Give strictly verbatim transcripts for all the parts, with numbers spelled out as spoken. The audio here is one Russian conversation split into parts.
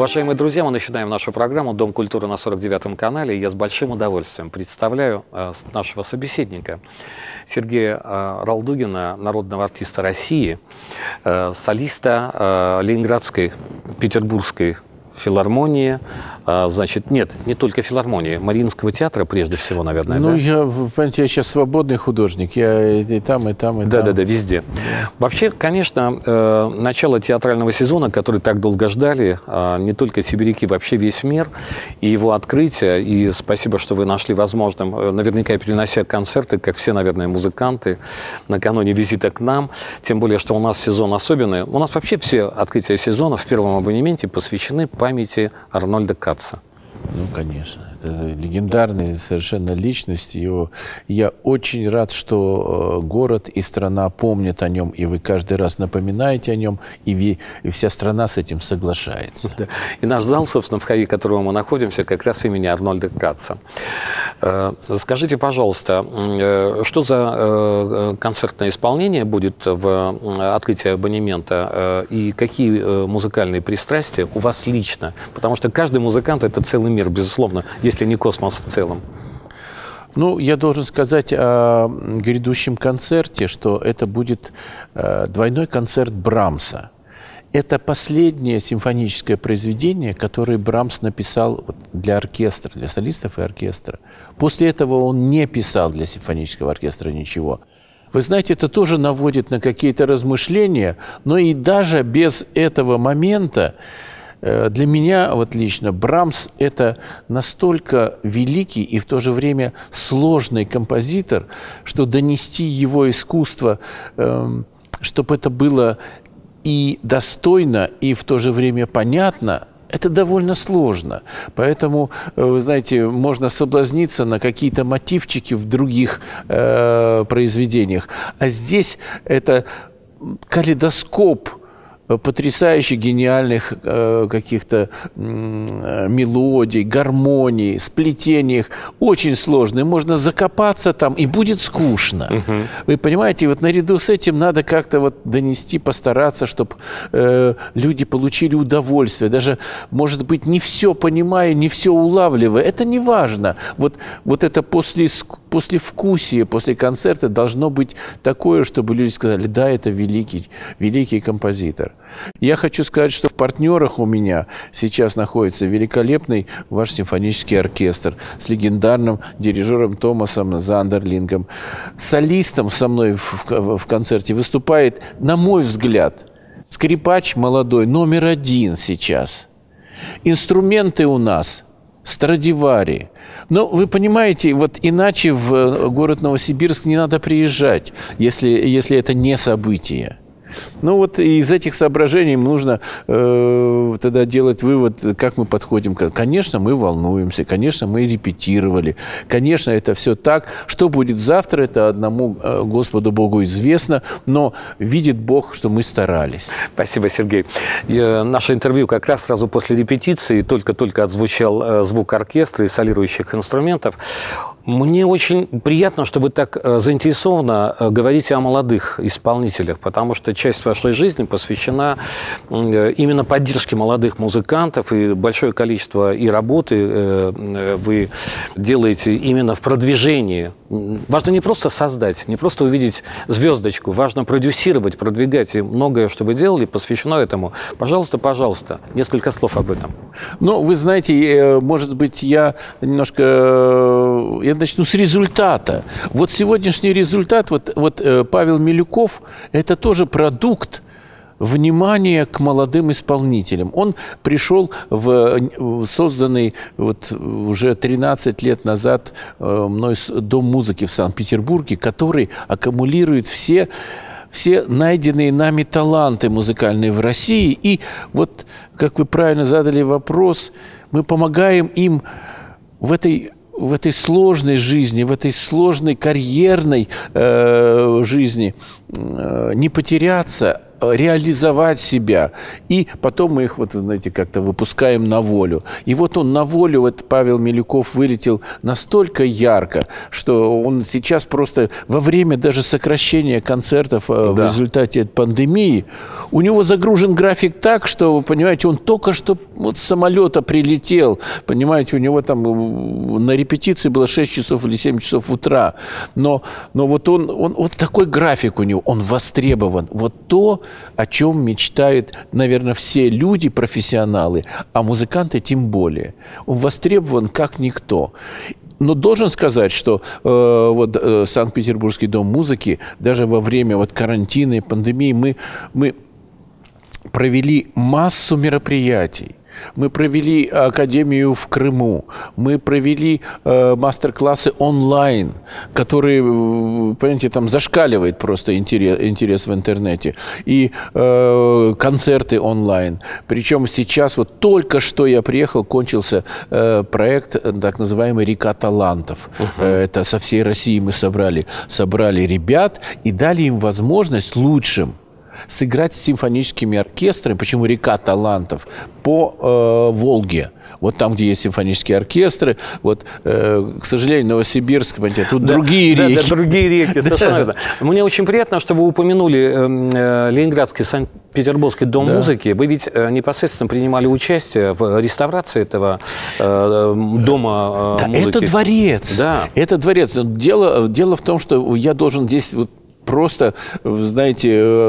Уважаемые друзья, мы начинаем нашу программу «Дом культуры» на сорок девятом канале. Я с большим удовольствием представляю э, нашего собеседника Сергея э, Ралдугина, народного артиста России, э, солиста э, Ленинградской, Петербургской филармонии. А, значит, нет, не только филармонии, Мариинского театра, прежде всего, наверное. Ну, да? я, понимаете, я сейчас свободный художник. Я и там, и там, и да, там. Да, да, везде. Вообще, конечно, э, начало театрального сезона, который так долго ждали, э, не только сибиряки, вообще весь мир, и его открытие. И спасибо, что вы нашли возможным, э, наверняка перенося концерты, как все, наверное, музыканты, накануне визита к нам. Тем более, что у нас сезон особенный. У нас вообще все открытия сезона в первом абонементе посвящены памяти Арнольда Каца. Ну, конечно. Это легендарная совершенно личность. Его... Я очень рад, что город и страна помнят о нем, и вы каждый раз напоминаете о нем, и, ви... и вся страна с этим соглашается. Да. И наш зал, собственно, в в котором мы находимся, как раз имени Арнольда Каца. Скажите, пожалуйста, что за концертное исполнение будет в открытии абонемента и какие музыкальные пристрастия у вас лично? Потому что каждый музыкант – это целый мир, безусловно, если не космос в целом. Ну, я должен сказать о грядущем концерте, что это будет двойной концерт Брамса. Это последнее симфоническое произведение, которое Брамс написал для оркестра, для солистов и оркестра. После этого он не писал для симфонического оркестра ничего. Вы знаете, это тоже наводит на какие-то размышления, но и даже без этого момента для меня, вот лично, Брамс – это настолько великий и в то же время сложный композитор, что донести его искусство, чтобы это было и достойно, и в то же время понятно, это довольно сложно. Поэтому, вы знаете, можно соблазниться на какие-то мотивчики в других э, произведениях. А здесь это калейдоскоп потрясающе гениальных э, каких-то э, мелодий, гармоний, сплетений. Очень сложно. Можно закопаться там, и будет скучно. Uh-huh. Вы понимаете, вот наряду с этим надо как-то вот донести, постараться, чтобы э, люди получили удовольствие. Даже, может быть, не все понимая, не все улавливая. Это не важно. Вот, вот это после, послевкусие, после концерта должно быть такое, чтобы люди сказали, да, это великий, великий композитор. Я хочу сказать, что в партнерах у меня сейчас находится великолепный ваш симфонический оркестр с легендарным дирижером Томасом Зандерлингом. Солистом со мной в, в, в концерте выступает, на мой взгляд, скрипач молодой, номер один сейчас. Инструменты у нас Страдивари. Но вы понимаете, вот иначе в город Новосибирск не надо приезжать, если, если это не событие. Ну вот из этих соображений нужно э, тогда делать вывод, как мы подходим. Конечно, мы волнуемся, конечно, мы репетировали, конечно, это все так. Что будет завтра, это одному э, Господу Богу известно, но видит Бог, что мы старались. Спасибо, Сергей. И, наше интервью как раз сразу после репетиции, только-только отзвучал э, звук оркестра и солирующих инструментов. Мне очень приятно, что вы так заинтересованно говорите о молодых исполнителях, потому что часть вашей жизни посвящена именно поддержке молодых музыкантов, и большое количество и работы вы делаете именно в продвижении. Важно не просто создать, не просто увидеть звездочку, важно продюсировать, продвигать, и многое, что вы делали, посвящено этому. Пожалуйста, пожалуйста, несколько слов об этом. Ну, вы знаете, может быть, я немножко... Я начну с результата. Вот сегодняшний результат, вот, вот Павел Милюков, это тоже продукт внимания к молодым исполнителям. Он пришел в созданный вот уже тринадцать лет назад мной Дом музыки в Санкт-Петербурге, который аккумулирует все, все найденные нами таланты музыкальные в России. И вот, как вы правильно задали вопрос, мы помогаем им в этой в этой сложной жизни, в этой сложной карьерной э, жизни э, не потеряться, реализовать себя. И потом мы их, вот, знаете, как-то выпускаем на волю. И вот он на волю, вот Павел Милюков вылетел настолько ярко, что он сейчас просто во время даже сокращения концертов да. в результате пандемии, у него загружен график так, что, вы понимаете, он только что вот с самолета прилетел, понимаете, у него там на репетиции было шесть часов или семь часов утра, но, но вот он, он, вот такой график у него, он востребован. Вот то, о чем мечтают, наверное, все люди, профессионалы, а музыканты тем более. Он востребован как никто. Но должен сказать, что э, вот, э, Санкт-Петербургский дом музыки, даже во время вот, карантина и пандемии, мы, мы провели массу мероприятий. Мы провели академию в Крыму, мы провели э, мастер-классы онлайн, которые, понимаете, там зашкаливает просто интерес, интерес в интернете, и э, концерты онлайн. Причем сейчас, вот только что я приехал, кончился э, проект, так называемый «Река талантов». Uh-huh. Это со всей России мы собрали, собрали ребят и дали им возможность лучшим сыграть с симфоническими оркестрами, почему «Река талантов», по э, Волге. Вот там, где есть симфонические оркестры, вот, э, к сожалению, Новосибирск, понимаете, тут да, другие да, реки. Да, другие реки, совершенно верно. Мне очень приятно, что вы упомянули э, Ленинградский Санкт-Петербургский дом да. музыки. Вы ведь э, непосредственно принимали участие в реставрации этого э, дома э, да, музыки. Это дворец. Да. Это дворец. Дело, дело в том, что я должен здесь... Вот, просто, знаете,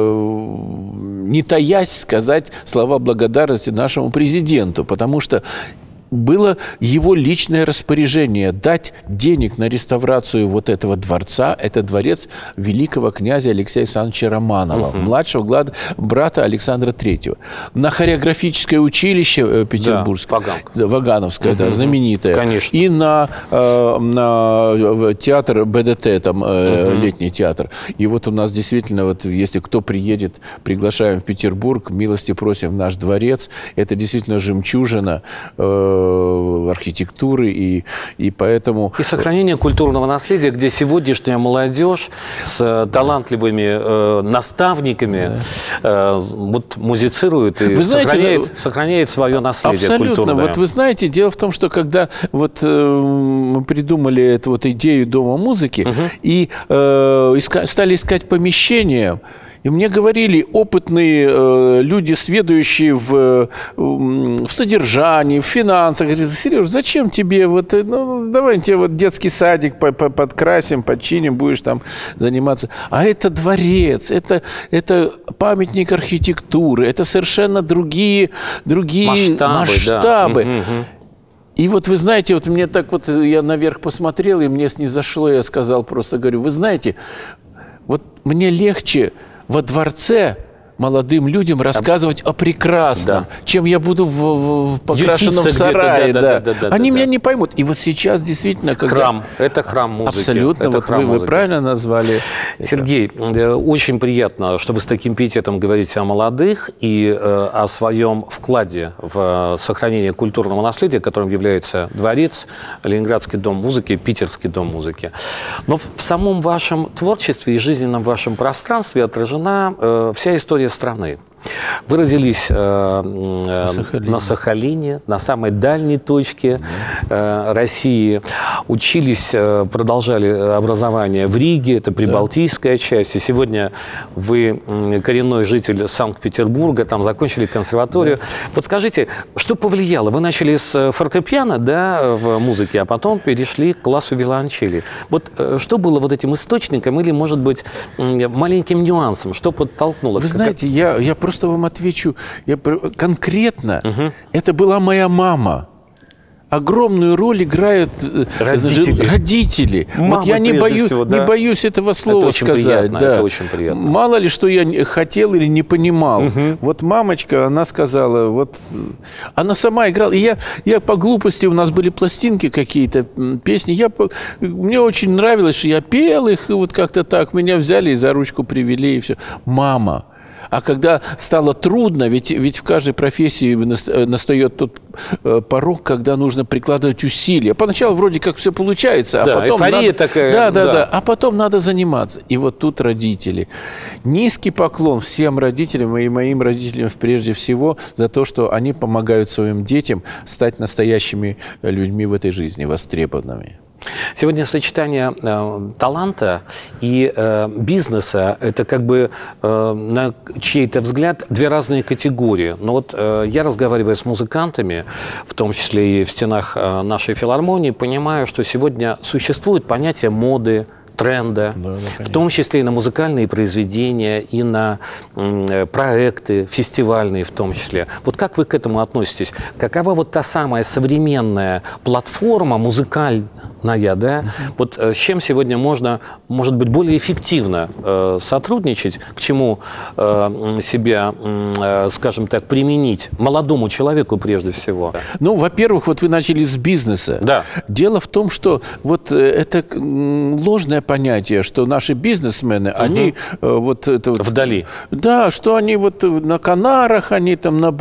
не таясь сказать слова благодарности нашему президенту, потому что было его личное распоряжение дать денег на реставрацию вот этого дворца. Это дворец великого князя Алексея Александровича Романова, угу. младшего брата Александра Третьего. На хореографическое училище Петербургское, да, Вагановское, угу. да, знаменитое. Конечно. И на, на театр БДТ, там, угу. летний театр. И вот у нас действительно, вот, если кто приедет, приглашаем в Петербург, милости просим в наш дворец. Это действительно жемчужина архитектуры, и, и поэтому... И сохранение культурного наследия, где сегодняшняя молодежь с талантливыми э, наставниками да. э, вот, музицирует и вы знаете, сохраняет, сохраняет свое наследие абсолютно. Культурное. Вот вы знаете, дело в том, что когда вот, э, мы придумали эту вот идею Дома музыки угу. и э, иска, стали искать помещение, и мне говорили опытные э, люди, сведущие в, э, в содержании, в финансах, говорят: Сереж, зачем тебе, вот, ну, давай тебе вот детский садик подкрасим, подчиним, будешь там заниматься. А это дворец, это, это памятник архитектуры, это совершенно другие, другие масштабы. масштабы. Да. И вот вы знаете, вот мне так вот, я наверх посмотрел, и мне снизошло, я сказал просто, говорю, вы знаете, вот мне легче во дворце молодым людям рассказывать о прекрасном, да. чем я буду в, в, в покрашенном сарае. Да, да. Да, да, да, Они да, меня да. не поймут. И вот сейчас действительно... Когда... Храм. Это храм музыки. Абсолютно. Это вот вы, вы правильно назвали. Сергей, это. Очень приятно, что вы с таким пиететом говорите о молодых и э, о своем вкладе в сохранение культурного наследия, которым является дворец, Ленинградский дом музыки, Питерский дом музыки. Но в, в самом вашем творчестве и жизненном вашем пространстве отражена э, вся история страны. Вы родились э, э, Сахалине. на Сахалине, на самой дальней точке э, России. Учились, э, продолжали образование в Риге, это прибалтийская да. часть. И сегодня вы э, коренной житель Санкт-Петербурга, там закончили консерваторию. Да. Вот скажите, что повлияло? Вы начали с фортепиано, да, в музыке, а потом перешли к классу виолончели. Вот э, что было вот этим источником или, может быть, э, маленьким нюансом? Что подтолкнуло? Вы знаете, я, я просто Просто вам отвечу, я конкретно, угу. это была моя мама. Огромную роль играют родители. родители. Вот я не, бою, всего, да? не боюсь этого слова это сказать. Приятно, да. Это очень приятно. Мало ли, что я хотел или не понимал. Угу. Вот мамочка, она сказала, вот она сама играла. И я, я по глупости, у нас были пластинки какие-то, песни. Я, мне очень нравилось, что я пел их, и вот как-то так. Меня взяли и за ручку привели, и все. Мама. А когда стало трудно, ведь, ведь в каждой профессии настает тот порог, когда нужно прикладывать усилия. Поначалу вроде как все получается, а да, потом эйфория надо, такая. Да, да, да. да. А потом надо заниматься. И вот тут родители. Низкий поклон всем родителям и моим родителям прежде всего за то, что они помогают своим детям стать настоящими людьми в этой жизни, востребованными. Сегодня сочетание э, таланта и э, бизнеса – это как бы, э, на чей-то взгляд, две разные категории. Но вот э, я, разговаривая с музыкантами, в том числе и в стенах э, нашей филармонии, понимаю, что сегодня существует понятие моды, тренда, да, да, в том числе и на музыкальные произведения, и на м, проекты, фестивальные в том числе. Вот как вы к этому относитесь? Какова вот та самая современная платформа музыкальная, да? Uh-huh. Вот с чем сегодня можно, может быть, более эффективно э, сотрудничать, к чему э, себя, э, скажем так, применить молодому человеку прежде всего? Ну, во-первых, вот вы начали с бизнеса. Да. Дело в том, что вот это ложное понятие, что наши бизнесмены, угу. они э, вот это вот, вдали. Да, что они вот на Канарах, они там на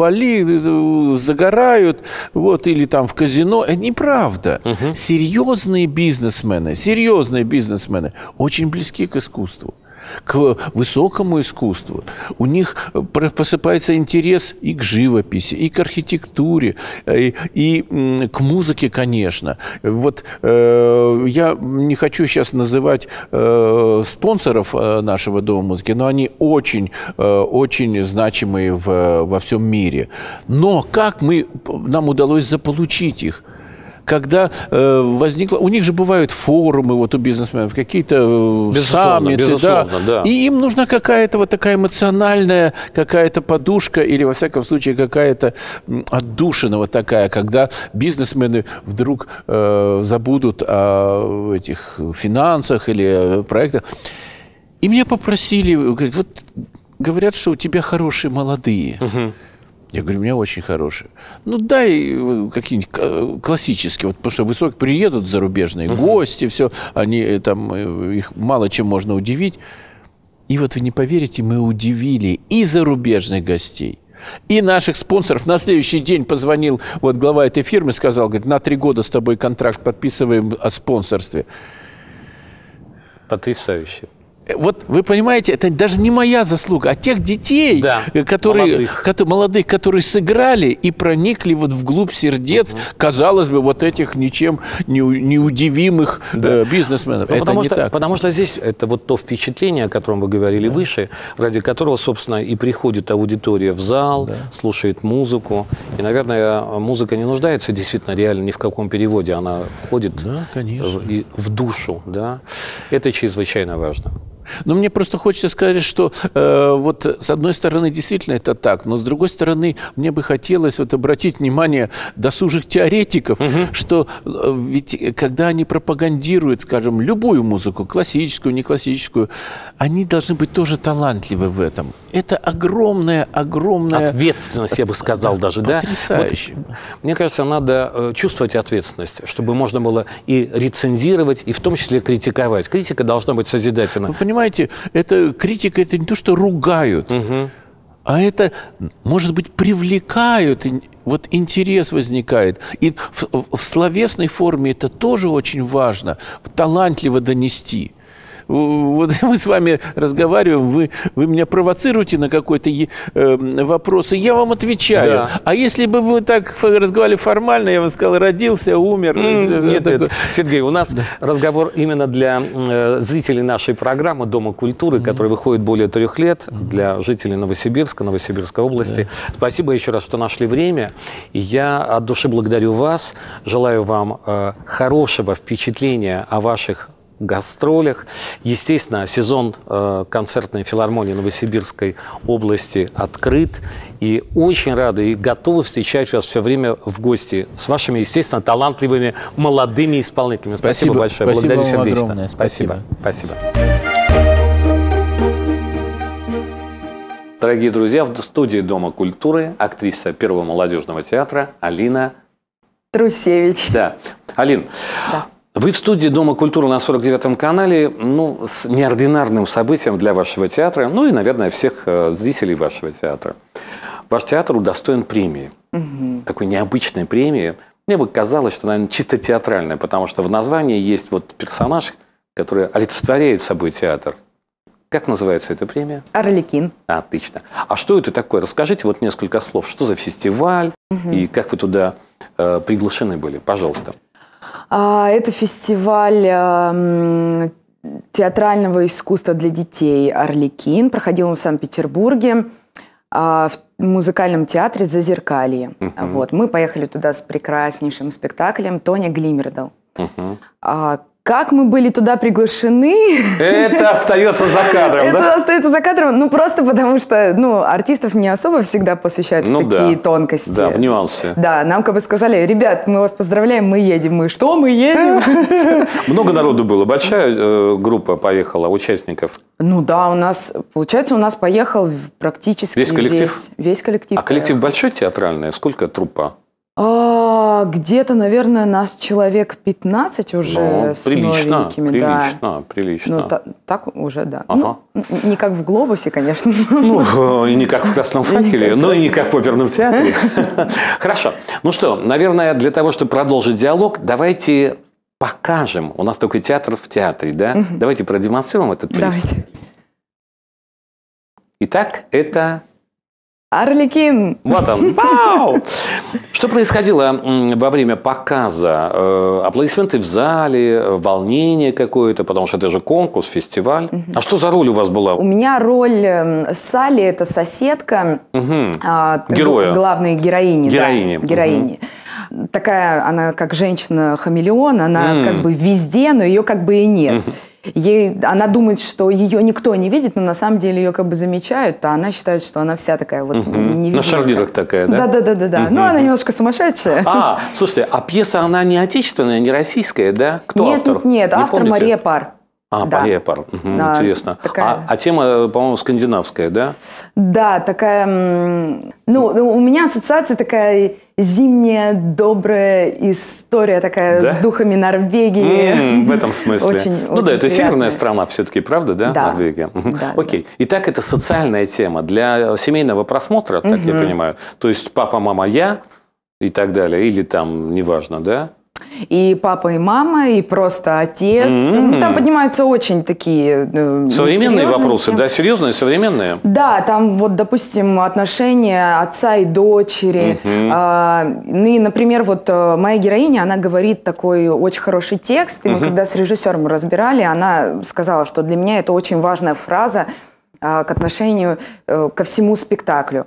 Бали загорают, вот, или там в казино. Это неправда. Угу. Серьезные бизнесмены, серьезные бизнесмены очень близки к искусству, к высокому искусству. У них просыпается интерес и к живописи, и к архитектуре, и, и к музыке, конечно. Вот э, я не хочу сейчас называть э, спонсоров нашего Дома музыки, но они очень, э, очень значимые в, во всем мире. Но как мы, нам удалось заполучить их? Когда э, возникло... У них же бывают форумы вот у бизнесменов, какие-то э, саммиты. Безусловно, да. да. И им нужна какая-то вот такая эмоциональная какая-то подушка или, во всяком случае, какая-то отдушина вот такая, когда бизнесмены вдруг э, забудут о этих финансах или проектах. И меня попросили, говорят, вот говорят, что у тебя хорошие молодые. Угу. Я говорю, у меня очень хорошие. Ну, дай какие-нибудь классические, вот, потому что высокие приедут зарубежные uh-huh. гости, все, они там, их мало чем можно удивить. И вот вы не поверите, мы удивили и зарубежных гостей, и наших спонсоров. На следующий день позвонил вот глава этой фирмы, сказал, говорит, на три года с тобой контракт подписываем о спонсорстве. Потрясающе. Вот вы понимаете, это даже не моя заслуга, а тех детей, да, которые, молодых. Которые, молодых, которые сыграли и проникли вот вглубь сердец, угу. казалось бы, вот этих ничем не, не удивимых да. э, бизнесменов. Ну, это потому, не что, так. потому что здесь это вот то впечатление, о котором вы говорили да. выше, ради которого, собственно, и приходит аудитория в зал, да. слушает музыку. И, наверное, музыка не нуждается действительно реально ни в каком переводе. Она входит да, конечно. в, в душу. Да? Это чрезвычайно важно. Но мне просто хочется сказать, что э, вот с одной стороны действительно это так, но с другой стороны мне бы хотелось вот обратить внимание досужих теоретиков, угу. что э, ведь когда они пропагандируют, скажем, любую музыку, классическую, не классическую, они должны быть тоже талантливы в этом. Это огромная, огромная... Ответственность, я бы сказал да, даже, да? Потрясающе. Вот, мне кажется, надо чувствовать ответственность, чтобы можно было и рецензировать, и в том числе критиковать. Критика должна быть созидательна. Вы понимаете, это, критика – это не то, что ругают, угу. а это, может быть, привлекают, вот интерес возникает. И в, в словесной форме это тоже очень важно, талантливо донести. Вот мы с вами разговариваем, вы, вы меня провоцируете на какой-то э, вопрос, и я вам отвечаю. Да. А если бы мы так разговаривали формально, я бы сказал, родился, умер. Mm, нет, нет, Сергей, у нас да. разговор именно для э, зрителей нашей программы «Дома культуры», mm-hmm. которая выходит более трех лет, mm-hmm. для жителей Новосибирска, Новосибирской области. Да. Спасибо еще раз, что нашли время. И я от души благодарю вас, желаю вам э, хорошего впечатления о ваших гастролях. Естественно, сезон э, концертной филармонии Новосибирской области открыт. И очень рады и готовы встречать вас все время в гости с вашими, естественно, талантливыми молодыми исполнителями. Спасибо, спасибо большое. Спасибо Благодарю вам сердечно. огромное. Спасибо. Спасибо. Дорогие друзья, в студии Дома культуры актриса Первого молодежного театра Алина Трусевич. Да. Алин, да. Вы в студии Дома культуры на сорок девятом канале, ну, с неординарным событием для вашего театра, ну и, наверное, всех зрителей вашего театра. Ваш театр удостоен премии, угу. такой необычной премии. Мне бы казалось, что, наверное, чисто театральная, потому что в названии есть вот персонаж, который олицетворяет собой театр. Как называется эта премия? Арлекин. Отлично. А что это такое? Расскажите вот несколько слов. Что за фестиваль угу. и как вы туда э, приглашены были? Пожалуйста. А, это фестиваль э, театрального искусства для детей «Арлекин». Проходил он в Санкт-Петербурге, э, в музыкальном театре «Зазеркалье». Угу. Вот. Мы поехали туда с прекраснейшим спектаклем «Тоня Глимердал». Угу. А, Как мы были туда приглашены... Это остается за кадром, Это да? остается за кадром, ну, просто потому что, ну, артистов не особо всегда посвящают ну, в такие да. тонкости. Да, в нюансы. Да, нам как бы сказали, ребят, мы вас поздравляем, мы едем. Мы что, мы едем? Много народу было? Большая э, группа поехала, участников? Ну да, у нас, получается, у нас поехал практически весь коллектив. Весь, весь коллектив а коллектив поехал. большой театральный? Сколько труппа? А, где-то, наверное, нас человек пятнадцать уже ну, с прилично, новенькими. Прилично, да. прилично. Ну, та, так уже, да. Ага. Ну, не как в «Глобусе», конечно. Ну, и не как в «Красном факеле», но и не как в оперном театре. Хорошо. Ну что, наверное, для того, чтобы продолжить диалог, давайте покажем. У нас такой театр в театре, да? Угу. Давайте продемонстрируем этот приз. Давайте. Итак, это... Арлекин. Вот он. Вау! Что происходило во время показа? Аплодисменты в зале, волнение какое-то, потому что это же конкурс, фестиваль. Угу. А что за роль у вас была? У меня роль Салли, это соседка угу. Героя. Главной героини. Героини. Да, героини. Угу. Такая, она как женщина-хамелеон, она mm. как бы везде, но ее как бы и нет. Mm. Ей, она думает, что ее никто не видит, но на самом деле ее как бы замечают, а она считает, что она вся такая вот угу. невидимая. На шарнирах такая, да? Да-да-да. Угу. Ну, она немножко сумасшедшая. А, слушайте, а пьеса, она не отечественная, не российская, да? Кто нет, автор? Нет, нет, не автор помните? Мария Пар. А, да. Мария Пар. Угу, да, интересно. Такая... А, а тема, по-моему, скандинавская, да? Да, такая... Ну, у меня ассоциация такая зимняя, добрая история такая да? с духами Норвегии. Mm, в этом смысле. Очень, ну очень да, это приятная. Северная страна все-таки, правда, да? Да. Норвегия. Да, Окей. Да. Итак, это социальная тема для семейного просмотра, так угу. я понимаю. То есть папа, мама, я и так далее. Или там, неважно, да? И папа, и мама, и просто отец. Mm-hmm. Ну, там поднимаются очень такие э, современные вопросы, темы. Да? Серьезные, современные? Да, там вот, допустим, отношения отца и дочери. Mm-hmm. А, ну и, например, вот моя героиня, она говорит такой очень хороший текст. И мы mm-hmm. когда с режиссером разбирали, она сказала, что для меня это очень важная фраза а, к отношению а, ко всему спектаклю.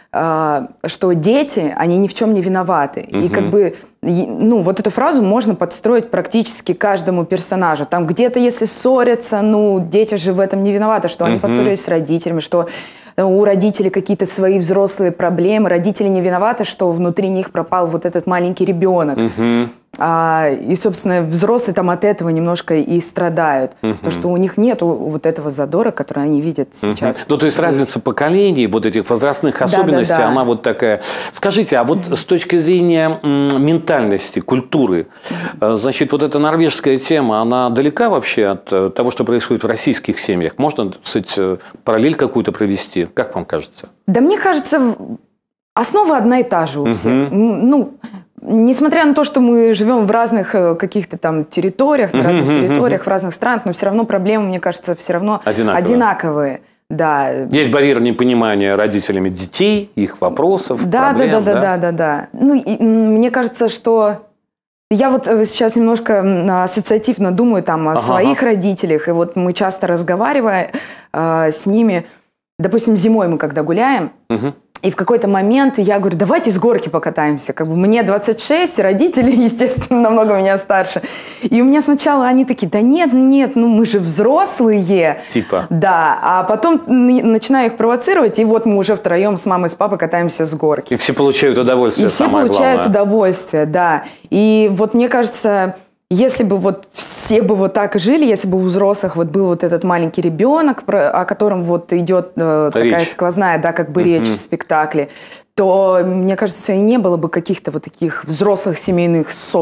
Что дети, они ни в чем не виноваты. Угу. И как бы, ну, вот эту фразу можно подстроить практически каждому персонажу. Там где-то, если ссорятся, ну, дети же в этом не виноваты, что угу. они поссорились с родителями, что у родителей какие-то свои взрослые проблемы, родители не виноваты, что внутри них пропал вот этот маленький ребенок. Угу. А, и, собственно, взрослые там от этого немножко и страдают. Uh-huh. То, что у них нет вот этого задора, который они видят сейчас. Uh-huh. Ну, то есть разница поколений, вот этих возрастных особенностей, да, да, да. она вот такая. Скажите, а вот uh-huh. с точки зрения м, ментальности, культуры, uh-huh. значит, вот эта норвежская тема, она далека вообще от того, что происходит в российских семьях? Можно, кстати, параллель какую-то провести? Как вам кажется? Да мне кажется, основа одна и та же у uh-huh. всех. Ну, несмотря на то, что мы живем в разных каких-то там территориях, на разных uh-huh, территориях, uh-huh. в разных странах, но все равно проблемы, мне кажется, все равно одинаковые. одинаковые. Да. Есть барьер непонимания родителями детей, их вопросов, да, проблем. Да, да, да, да, да, да. Ну, и, мне кажется, что я вот сейчас немножко ассоциативно думаю там о ага. своих родителях, и вот мы часто разговариваем э, с ними, допустим, зимой мы когда гуляем, uh-huh. и в какой-то момент я говорю, давайте с горки покатаемся. Как бы мне двадцать шесть, родители, естественно, намного меня старше. И у меня сначала они такие, да нет, нет, ну мы же взрослые. Типа. Да, а потом начинаю их провоцировать, и вот мы уже втроем с мамой и с папой катаемся с горки. И все получают удовольствие, И все самое получают главное. удовольствие, да. И вот мне кажется... Если бы вот все бы вот так жили, если бы у взрослых вот был вот этот маленький ребенок, о котором вот идет э, такая сквозная, да, как бы речь uh-huh. в спектакле, то, мне кажется, и не было бы каких-то вот таких взрослых семейных ссор.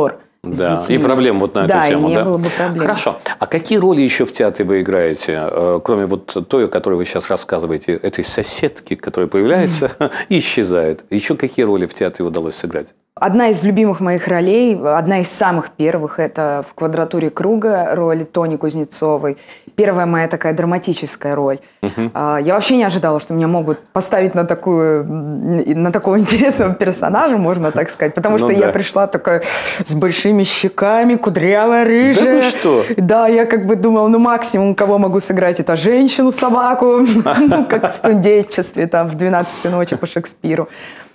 с Да, детьми. и проблем вот на да, эту тему. И не да, было бы проблем. Хорошо. А какие роли еще в театре вы играете, кроме вот той, о которой вы сейчас рассказываете, этой соседки, которая появляется и исчезает? Еще какие роли в театре удалось сыграть? Одна из любимых моих ролей, одна из самых первых, это в «Квадратуре круга» роль Тони Кузнецовой. Первая моя такая драматическая роль. Uh-huh. Я вообще не ожидала, что меня могут поставить на, такую, на такого интересного персонажа, можно так сказать. Потому что ну, да. я пришла такая с большими щеками, кудрявая, рыжая. Да вы что? Да, я как бы думала, ну максимум, кого могу сыграть, это женщину-собаку, как в студенчестве, там, в «двенадцатой ночи» по Шекспиру.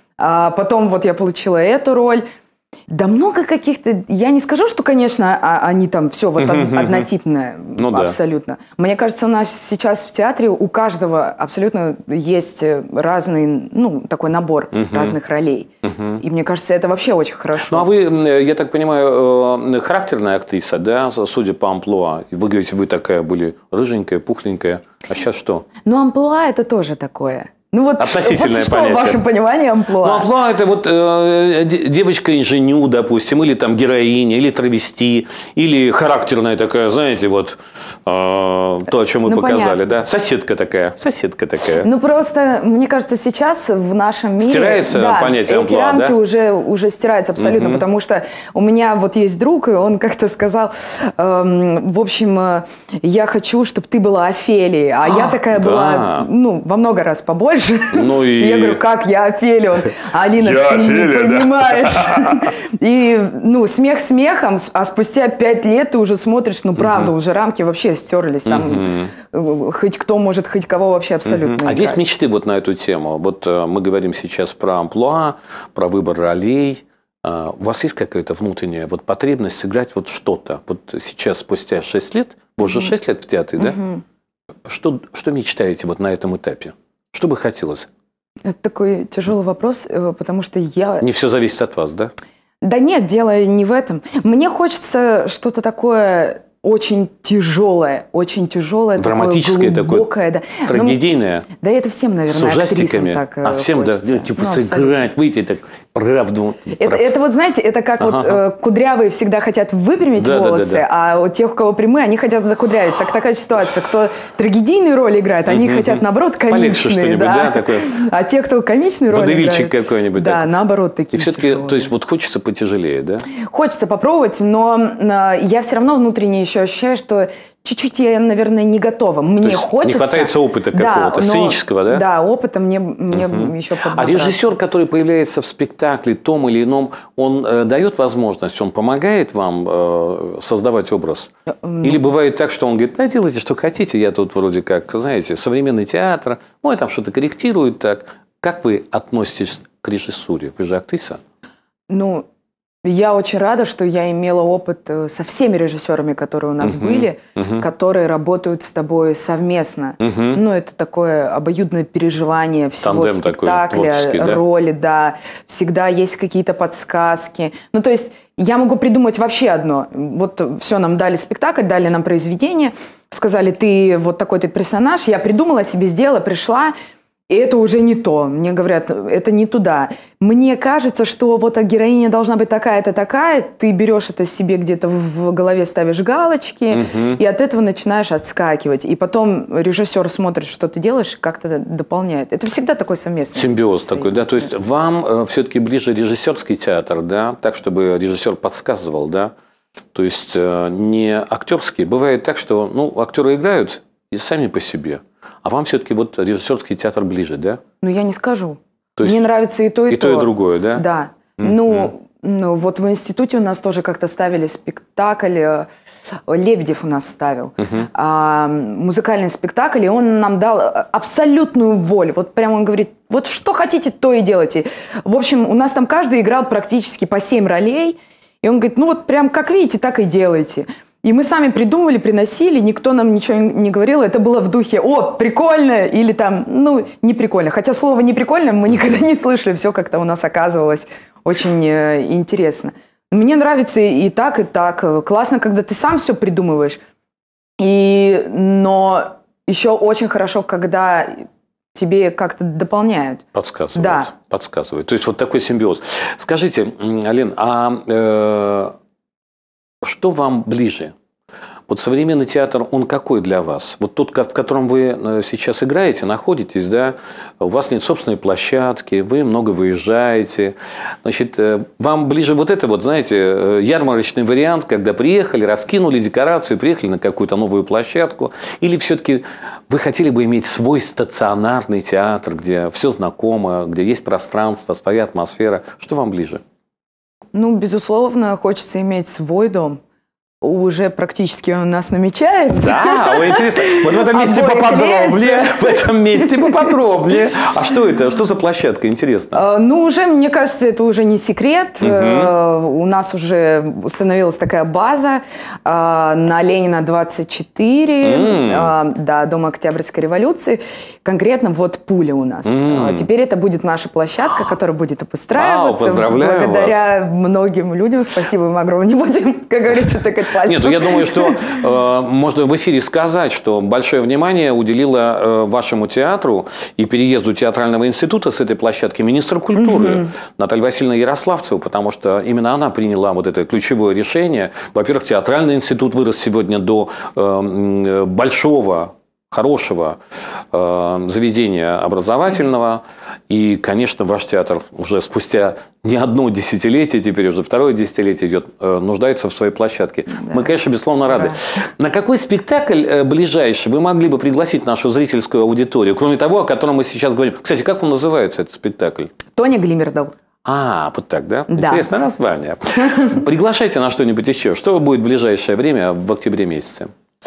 А потом вот я получила эту роль. Да много каких-то... Я не скажу, что, конечно, они там все вот однотипное, ну, абсолютно. Да. Мне кажется, у нас сейчас в театре у каждого абсолютно есть разный, ну, такой набор uh-huh. разных ролей. Uh-huh. И мне кажется, это вообще очень хорошо. Ну, а вы, я так понимаю, характерная актриса, да, судя по амплуа? Вы говорите, вы такая были рыженькая, пухленькая. А сейчас что? Ну, амплуа это тоже такое. Ну вот, относительное вот что понятие. в вашем понимании амплуа? Ну, амплуа это вот э, девочка-инженю, допустим, или там героиня, или травести, или характерная такая, знаете, вот э, то, о чем вы ну, показали, понятно. Да? Соседка такая, соседка такая. Ну просто, мне кажется, сейчас в нашем мире... Стирается да, понятие эти амплуа, рамки да? уже, уже стираются абсолютно, угу. потому что у меня вот есть друг, и он как-то сказал, эм, в общем, я хочу, чтобы ты была Офелией, а, а я такая да. была, ну, во много раз побольше. Ну и... Я говорю, как я Офелия? Он, Алина, я ты Офелия, не понимаешь. Да? И, ну, смех смехом, а спустя пять лет ты уже смотришь, ну, правда, угу. уже рамки вообще стерлись. Там угу. хоть кто может, хоть кого вообще абсолютно угу. А есть мечты вот на эту тему? Вот мы говорим сейчас про амплуа, про выбор ролей. У вас есть какая-то внутренняя вот потребность сыграть вот что-то? Вот сейчас, спустя шесть лет, вы уже шесть лет в театре, да? Угу. Что, что мечтаете вот на этом этапе? Что бы хотелось? Это такой тяжелый вопрос, потому что я... Не все зависит от вас, да? Да нет, дело не в этом. Мне хочется что-то такое очень тяжелое, очень тяжелое, драматическое, такое глубокое, такое, да. трагедийное. Ну, да это всем, наверное, с ужастиками. Так а всем хочется. Да, типа ну, сыграть, выйти так правду. Это, прав... это вот, знаете, это как ага. вот э, кудрявые всегда хотят выпрямить да, волосы, да, да, да. а у тех, у кого прямые, они хотят закудрявить. Так такая ситуация. Кто трагедийную роль играет, они угу, хотят, наоборот, комичные. Да? Да, такое. А те, кто комичную роль Водевильчик играет... какой-нибудь. Да, так. наоборот, такие И все-таки, то есть, вот хочется потяжелее, да? Хочется попробовать, но э, я все равно внутренне еще ощущаю, что чуть-чуть я, наверное, не готова. Мне хочется. Не хватает опыта какого-то, да, сценического, да? Да, опыта мне, мне угу. еще поднабраться. А режиссер, который появляется в спектакле том или ином, он э, дает возможность, он помогает вам э, создавать образ? Ну, или бывает так, что он говорит, да, делайте, что хотите, я тут вроде как, знаете, современный театр, ой, там что-то корректирует так. Как вы относитесь к режиссуре? Вы же актриса. Ну... Я очень рада, что я имела опыт со всеми режиссерами, которые у нас uh-huh, были, uh-huh. которые работают с тобой совместно. Uh-huh. Ну, это такое обоюдное переживание всего Тандем спектакля, такой, роли, да. Всегда есть какие-то подсказки. Ну, то есть я могу придумать вообще одно. Вот все, нам дали спектакль, дали нам произведение, сказали, ты вот такой-то персонаж, я придумала себе, сделала, пришла. И это уже не то. Мне говорят, это не туда. Мне кажется, что вот героиня должна быть такая-то такая. Ты берешь это себе где-то в голове, ставишь галочки, угу. и от этого начинаешь отскакивать. И потом режиссер смотрит, что ты делаешь, как-то дополняет. Это всегда такой совместный. Симбиоз такой, да? То есть вам э, все-таки ближе режиссерский театр, да? Так, чтобы режиссер подсказывал, да? То есть э, не актерский. Бывает так, что ну, актеры играют и сами по себе. А вам все-таки вот режиссерский театр ближе, да? Ну, я не скажу. То есть мне нравится и то, и, и то. И то, и другое, да? Да. Mm-hmm. Ну, ну, вот в институте у нас тоже как-то ставили спектакль. Лебедев у нас ставил. Mm-hmm. А, музыкальный спектакль, и он нам дал абсолютную волю. Вот прямо он говорит, вот что хотите, то и делайте. В общем, у нас там каждый играл практически по семь ролей. И он говорит, ну вот прям как видите, так и делайте. И мы сами придумывали, приносили, никто нам ничего не говорил. Это было в духе «О, прикольно!» или там «Ну, не прикольно». Хотя слово «не прикольно» мы никогда не слышали. Все как-то у нас оказывалось очень э, интересно. Мне нравится и так, и так. Классно, когда ты сам все придумываешь. И, но еще очень хорошо, когда тебе как-то дополняют. Подсказывают. Да. Подсказывают. То есть вот такой симбиоз. Скажите, Алин, а... Э что вам ближе? Вот современный театр, он какой для вас? Вот тот, в котором вы сейчас играете, находитесь, да, у вас нет собственной площадки, вы много выезжаете. Значит, вам ближе вот это вот, знаете, ярмарочный вариант, когда приехали, раскинули декорацию, приехали на какую-то новую площадку? Или все-таки вы хотели бы иметь свой стационарный театр, где все знакомо, где есть пространство, своя атмосфера? Что вам ближе? Ну, безусловно, хочется иметь свой дом. Уже практически у нас намечается. Да, ой, интересно. Вот в этом месте поподробнее. В этом месте поподробнее. А что это? Что за площадка? Интересно. Ну, уже, мне кажется, это уже не секрет. Угу. У нас уже установилась такая база на Ленина двадцать четыре, mm. да, Дом Октябрьской революции. Конкретно вот Пуля у нас. Mm. Теперь это будет наша площадка, которая будет обустраиваться. Вау, поздравляю благодаря вас. Многим людям. Спасибо им огромное. Не будем, как говорится, так пальцем. Нет, ну я думаю, что э, можно в эфире сказать, что большое внимание уделила э, вашему театру и переезду театрального института с этой площадки министр культуры mm-hmm. Наталья Васильевна Ярославцева, потому что именно она приняла вот это ключевое решение. Во-первых, театральный институт вырос сегодня до э, большого, хорошего э, заведения образовательного. И, конечно, ваш театр уже спустя не одно десятилетие, теперь уже второе десятилетие идет, э, нуждается в своей площадке. Да. Мы, конечно, безусловно рады. Да. На какой спектакль э, ближайший вы могли бы пригласить нашу зрительскую аудиторию, кроме того, о котором мы сейчас говорим? Кстати, как он называется, этот спектакль? Тоня Глимердал. А, вот так, да? Да. Интересное название. Приглашайте на что-нибудь еще. Что будет в ближайшее время, в октябре месяце?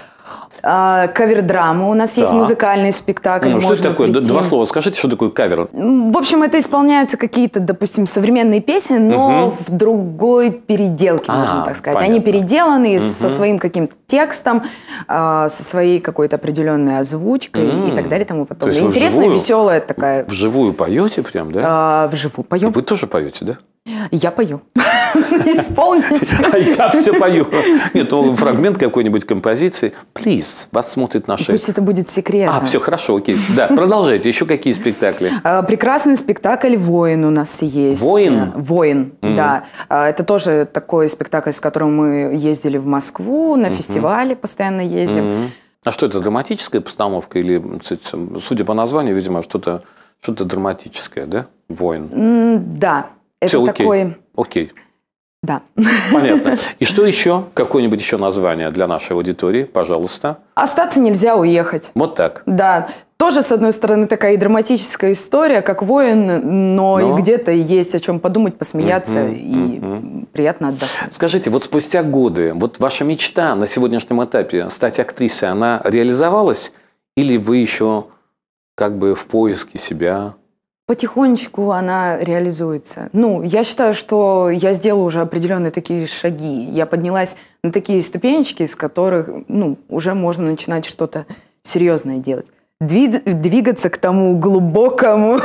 Кавер-драма. У нас да. есть музыкальный спектакль. Ну, что это такое? Прийти. Два слова скажите, что такое кавер? В общем, это исполняются какие-то, допустим, современные песни, но угу. в другой переделке, а, можно так сказать. Понятно. Они переделаны угу. со своим каким-то текстом, со своей какой-то определенной озвучкой угу. и так далее и тому подобное. Интересная, вживую, веселая такая. Вживую поете прям, да? А, вживую пою. Вы тоже поете, да? Я пою. Исполните. А я все пою. Нет, ну фрагмент какой-нибудь композиции. Please, вас смотрят наши... Пусть это будет секретно. А, все, хорошо, окей. Да, продолжайте. Еще какие спектакли? Прекрасный спектакль «Воин» у нас есть. «Воин»? «Воин», mm-hmm. да. Это тоже такой спектакль, с которым мы ездили в Москву, на mm-hmm. фестивале постоянно ездим. Mm-hmm. А что это, драматическая постановка? Или, судя по названию, видимо, что-то что-то драматическое, да? «Воин». Mm, да. Это Все, такой... окей. окей. Да. Понятно. И что еще? Какое-нибудь еще название для нашей аудитории? Пожалуйста. «Остаться нельзя, уехать». Вот так. Да. Тоже, с одной стороны, такая и драматическая история, как «Воин», но, но... и где-то есть о чем подумать, посмеяться mm-hmm. и mm-hmm. приятно отдохнуть. Скажите, вот спустя годы, вот ваша мечта на сегодняшнем этапе стать актрисой, она реализовалась? Или вы еще как бы в поиске себя? Потихонечку она реализуется. Ну, я считаю, что я сделала уже определенные такие шаги. Я поднялась на такие ступенечки, с которых, ну, уже можно начинать что-то серьезное делать. Двигаться к тому глубокому,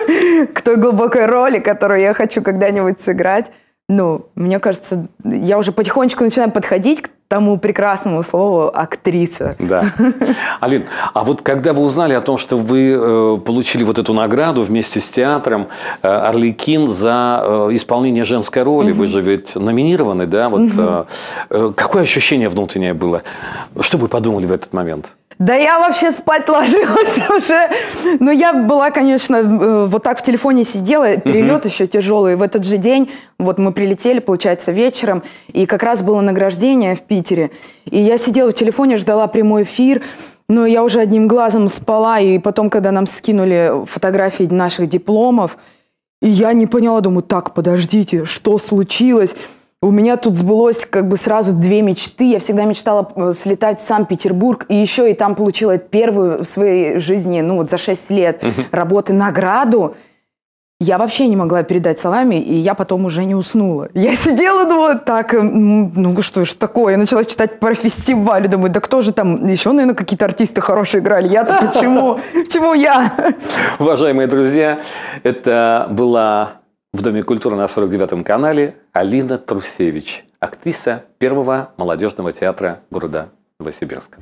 к той глубокой роли, которую я хочу когда-нибудь сыграть. Ну, мне кажется, я уже потихонечку начинаю подходить к тому прекрасному слову «актриса». Да. Алин, а вот когда вы узнали о том, что вы э, получили вот эту награду вместе с театром э, «Арлекин» за э, исполнение женской роли, угу. вы же ведь номинированы, да? Вот, угу. э, э, какое ощущение внутреннее было? Что вы подумали в этот момент? Да я вообще спать ложилась уже. Но я была, конечно, вот так в телефоне сидела, перелет uh-huh. еще тяжелый. В этот же день вот мы прилетели, получается, вечером, и как раз было награждение в Питере. И я сидела в телефоне, ждала прямой эфир, но я уже одним глазом спала, и потом, когда нам скинули фотографии наших дипломов, и я не поняла, думаю, так, подождите, что случилось? У меня тут сбылось как бы сразу две мечты. Я всегда мечтала слетать в Санкт-Петербург, и еще и там получила первую в своей жизни, ну вот за шесть лет uh-huh. работы награду. Я вообще не могла передать словами, и я потом уже не уснула. Я сидела, думала, так, ну что ж такое? Я начала читать про фестиваль, думаю, да кто же там, еще, наверное, какие-то артисты хорошие играли. Я-то почему? Почему я? Уважаемые друзья, это была... В Доме культуры на сорок девятом канале Алина Трусевич, актриса Первого молодежного театра города Новосибирска.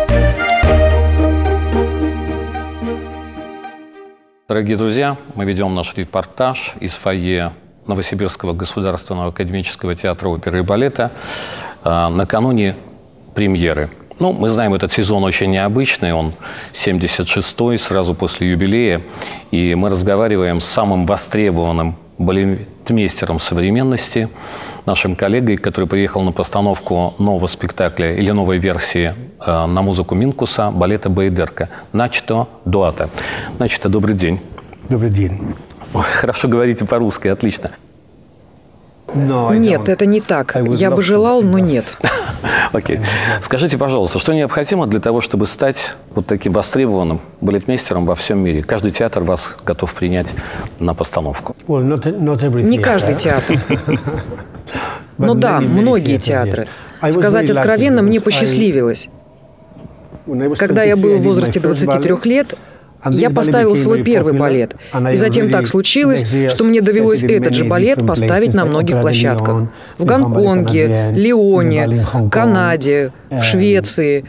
Дорогие друзья, мы ведем наш репортаж из фойе Новосибирского государственного академического театра оперы и балета. накануне премьеры. Ну, мы знаем, этот сезон очень необычный, он семьдесят шестой, сразу после юбилея, и мы разговариваем с самым востребованным балетмейстером современности, нашим коллегой, который приехал на постановку нового спектакля или новой версии э, на музыку Минкуса, балета «Баядерка». Начто Дуата. Начто, добрый день. Добрый день. Ой, хорошо говорите по-русски, отлично. Нет, это не так. Я бы желал, но нет. Окей. Скажите, пожалуйста, что необходимо для того, чтобы стать вот таким востребованным балетмейстером во всем мире? Каждый театр вас готов принять на постановку. Не каждый театр. Но да, многие театры. Сказать откровенно, мне посчастливилось. Когда я был в возрасте двадцати трёх лет, я поставил свой первый балет. И затем так случилось, что мне довелось этот же балет поставить на многих площадках. В Гонконге, Лионе, Канаде, в Швеции.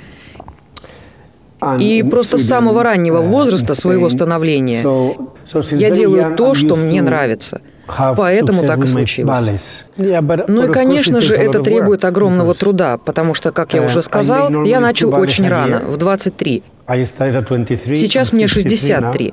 И просто с самого раннего возраста своего становления я делаю то, что мне нравится. Поэтому так и случилось. Ну и, конечно же, это требует огромного труда, потому что, как я уже сказал, я начал очень рано, в двадцать три. Сейчас мне шестьдесят три.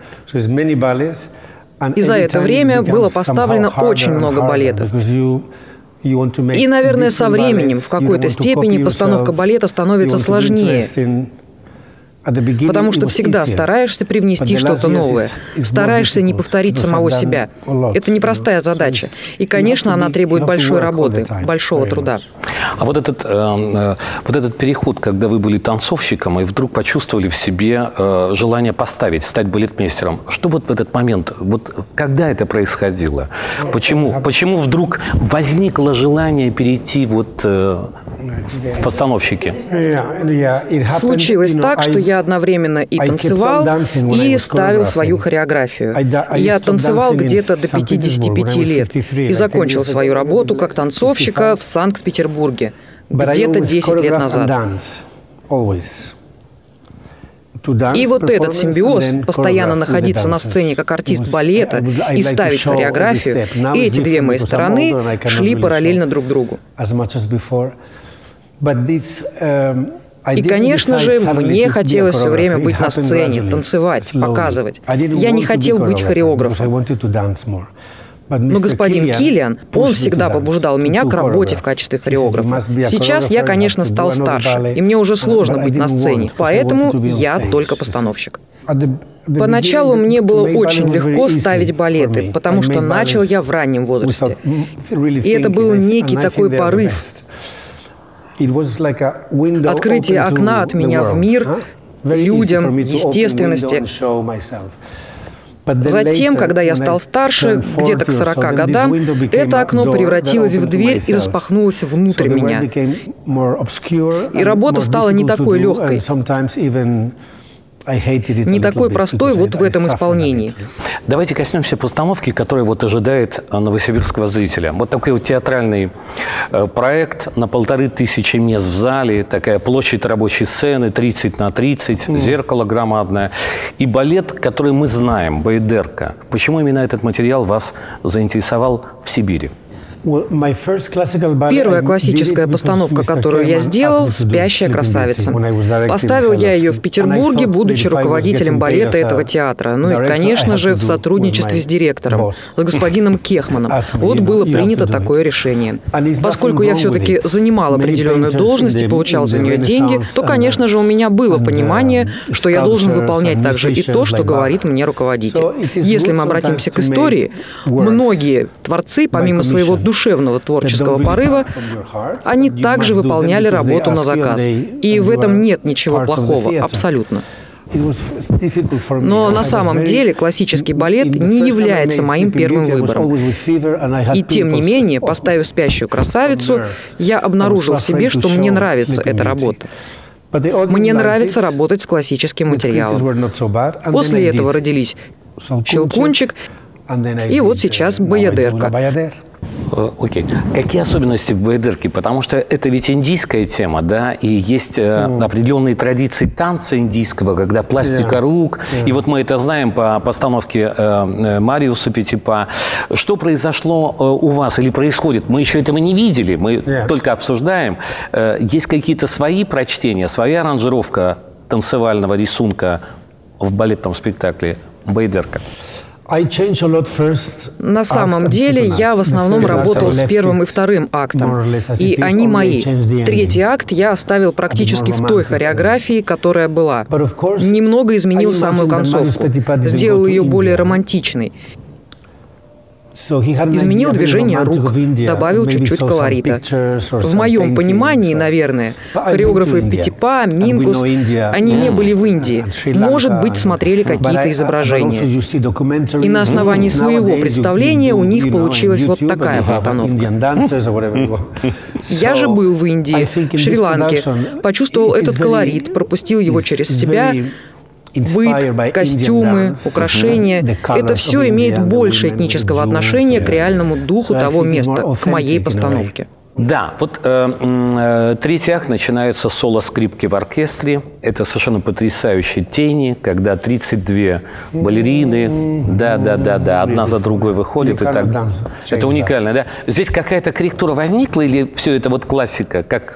И за это время было поставлено очень много балетов. И, наверное, со временем, в какой-то степени, постановка балета становится сложнее. Потому что всегда стараешься привнести что-то новое, стараешься не повторить самого себя. Это непростая задача. И, конечно, она требует большой работы, большого труда. А вот этот, э, вот этот переход, когда вы были танцовщиком и вдруг почувствовали в себе э, желание поставить, стать балетмейстером, что вот в этот момент, вот когда это происходило? Почему, почему вдруг возникло желание перейти вот э, в постановщики? Случилось так, что я одновременно и танцевал, и ставил свою хореографию. Я танцевал где-то до пятидесяти пяти лет и закончил свою работу как танцовщика в Санкт-Петербурге где-то десять лет назад. И вот этот симбиоз, постоянно находиться на сцене как артист балета и ставить хореографию, и эти две мои стороны шли параллельно друг другу. И, конечно же, мне хотелось все время быть на сцене, танцевать, показывать. Я не хотел быть хореографом. Но господин Киллиан, он всегда побуждал меня к работе в качестве хореографа. Сейчас я, конечно, стал старше, и мне уже сложно быть на сцене, поэтому я только постановщик. Поначалу мне было очень легко ставить балеты, потому что начал я в раннем возрасте. И это был некий такой порыв. Открытие окна от меня в мир, людям, естественности. Затем, когда я стал старше, где-то к сорока годам, это окно превратилось в дверь и распахнулось внутрь меня. И работа стала не такой легкой, не такой простой вот в этом исполнении. Давайте коснемся постановки, которая вот ожидает новосибирского зрителя. Вот такой вот театральный э, проект на полторы тысячи мест в зале, такая площадь рабочей сцены, тридцать на тридцать, mm. зеркало громадное. И балет, который мы знаем, «Баядерка». Почему именно этот материал вас заинтересовал в Сибири? Первая классическая постановка, которую я сделал, «Спящая красавица». Поставил я ее в Петербурге, будучи руководителем балета этого театра. Ну и, конечно же, в сотрудничестве с директором, с господином Кехманом. Вот было принято такое решение. Поскольку я все-таки занимал определенную должность и получал за нее деньги, то, конечно же, у меня было понимание, что я должен выполнять также и то, что говорит мне руководитель. Если мы обратимся к истории, многие творцы, помимо своего душевного душевного творческого порыва, они также выполняли работу на заказ. И в этом нет ничего плохого, абсолютно. Но на самом деле классический балет не является моим первым выбором. И тем не менее, поставив «Спящую красавицу», я обнаружил в себе, что мне нравится эта работа. Мне нравится работать с классическим материалом. После этого родились «Щелкунчик», и вот сейчас «Баядерка». Окей. Какие особенности в байдарке? Потому что это ведь индийская тема, да, и есть mm. определенные традиции танца индийского, когда пластика yeah. рук. Yeah. И вот мы это знаем по постановке э, Мариуса Петипа. Что произошло э, у вас или происходит? Мы еще этого не видели, мы yeah. только обсуждаем. Э, есть какие-то свои прочтения, своя аранжировка танцевального рисунка в балетном спектакле «Байдарка»? На самом деле я в основном работал с первым и вторым актом, и они мои. Третий акт я оставил практически в той хореографии, которая была. Немного изменил самую концовку, сделал ее более романтичной. Изменил движение рук, добавил чуть-чуть колорита. В моем понимании, наверное, хореографы Петипа, Минкус, они не были в Индии. Может быть, смотрели какие-то изображения. И на основании своего представления у них получилась вот такая постановка. Я же был в Индии, Шри-Ланке, почувствовал этот колорит, пропустил его через себя. Быт, костюмы, украшения – это все имеет больше этнического отношения к реальному духу того места, к моей постановке. Да, вот э, э, третий акт начинается с соло-скрипки в оркестре. Это совершенно потрясающие тени, когда тридцать две балерины, да-да-да-да, одна за другой выходит. И так. Это уникально, да? Здесь какая-то корректура возникла или все это вот классика, как…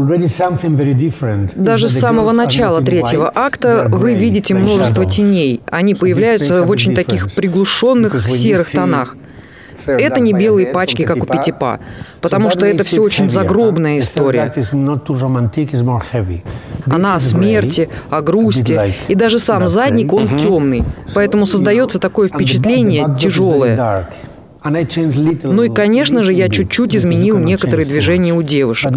Даже с самого начала третьего акта вы видите множество теней. Они появляются в очень таких приглушенных серых тонах. Это не белые пачки, как у Петипа, потому что это все очень загробная история. Она о смерти, о грусти, и даже сам задник, он темный, поэтому создается такое впечатление тяжелое. Ну и, конечно же, я чуть-чуть изменил некоторые движения у девушек,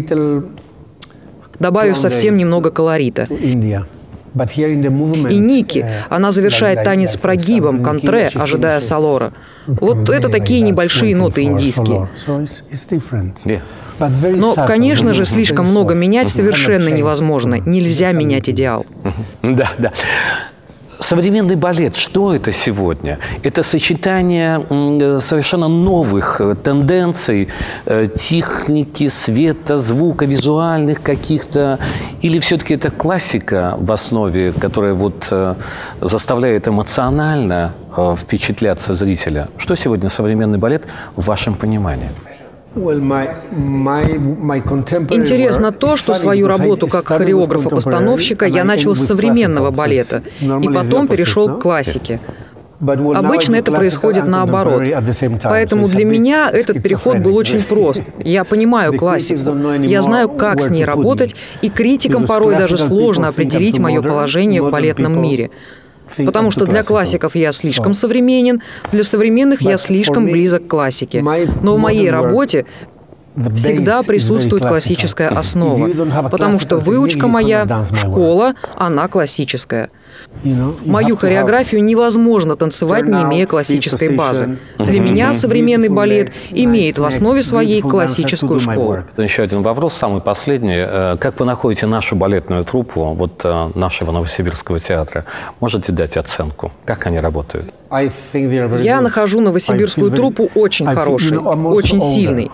добавив совсем немного колорита. И Ники, она завершает танец прогибом, контре, ожидая солора. Вот это такие небольшие ноты индийские. Но, конечно же, слишком много менять совершенно невозможно. Нельзя менять идеал. Да, да. Современный балет, что это сегодня? Это сочетание совершенно новых тенденций, техники, света, звука, визуальных каких-то, или все-таки это классика в основе, которая вот заставляет эмоционально впечатляться зрителя? Что сегодня современный балет в вашем понимании? Интересно то, что свою работу как хореографа-постановщика я начал с современного балета и потом перешел к классике. Обычно это происходит наоборот. Поэтому для меня этот переход был очень прост. Я понимаю классику, я знаю, как с ней работать, и критикам порой даже сложно определить мое положение в балетном мире. Потому что для классиков я слишком современен, для современных я слишком близок к классике. Но в моей работе всегда присутствует классическая основа, потому что выучка моя, школа, она классическая. Мою хореографию невозможно танцевать, не имея классической базы. Для меня современный балет имеет в основе своей классическую школу. Еще один вопрос, самый последний. Как вы находите нашу балетную труппу, вот нашего Новосибирского театра? Можете дать оценку? Как они работают? Я нахожу новосибирскую труппу очень хорошей, очень сильной.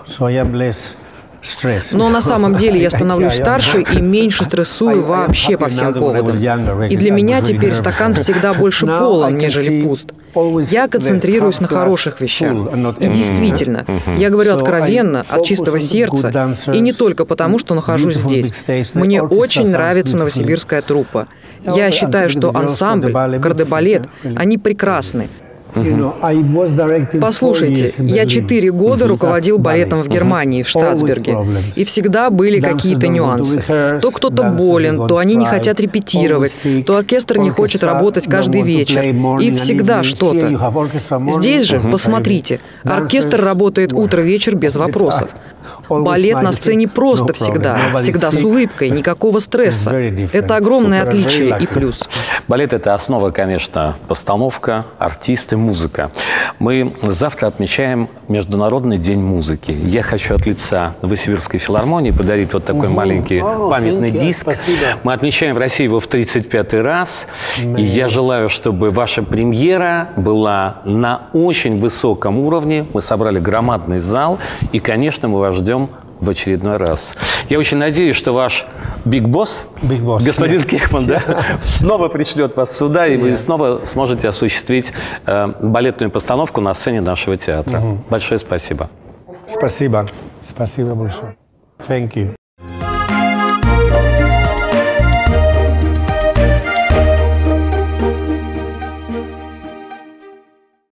Но на самом деле я становлюсь старше и меньше стрессую вообще по всем поводам. И для меня теперь стакан всегда больше полон, нежели пуст. Я концентрируюсь на хороших вещах. И действительно, я говорю откровенно, от чистого сердца, и не только потому, что нахожусь здесь. Мне очень нравится новосибирская труппа. Я считаю, что ансамбль, кардебалет, они прекрасны. Послушайте, я четыре года руководил балетом в Германии, в Штатсберге, и всегда были какие-то нюансы. То кто-то болен, то они не хотят репетировать, то оркестр не хочет работать каждый вечер, и всегда что-то. Здесь же, посмотрите, оркестр работает утро-вечер без вопросов. Балет на сцене просто всегда, всегда с улыбкой, никакого стресса. Это огромное отличие и плюс. Балет – это основа, конечно, постановка, артисты, музыка. Мы завтра отмечаем Международный день музыки. Я хочу от лица Новосибирской филармонии подарить вот такой маленький памятный диск. Спасибо. Мы отмечаем в России его в тридцать пятый раз. И я желаю, чтобы ваша премьера была на очень высоком уровне. Мы собрали громадный зал. И, конечно, мы вас ждем в очередной раз. Я очень надеюсь, что ваш Биг Босс, господин yeah. Кехман, да, снова пришлет вас сюда, и yeah. вы снова сможете осуществить э, балетную постановку на сцене нашего театра. Mm-hmm. Большое спасибо. Спасибо. Спасибо большое. Thank you.